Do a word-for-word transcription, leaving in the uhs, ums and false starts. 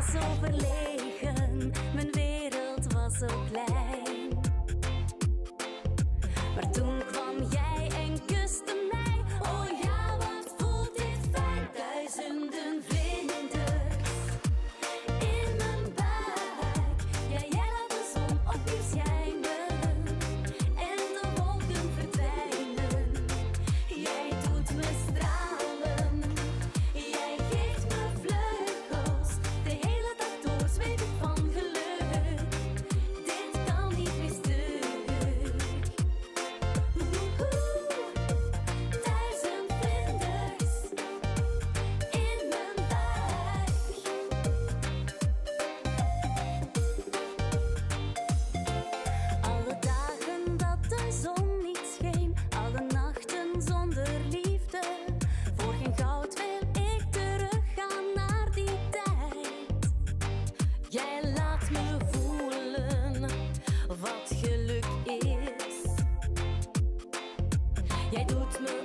was zo verlegen, mijn wereld was zo klein. Maar toen kwam jij en kuste mij. Oh ja, wat voelt dit fijn. Duizenden vlinders in mijn buik. Ja, jij laat de zon opnieuw schijnen en de wolken verdwijnen. Jij doet me stralen, jij geeft me vleugels. De hele dag door zweef ik van geluk. Dit kan niet meer stuk. Duizend vlinders in mijn buik. Alle dagen dat de zon niet scheen, alle nachten zonder liefde. Voor geen goud wil ik teruggaan naar die tijd. Jij laat me voelen wat geluk is. Jij doet me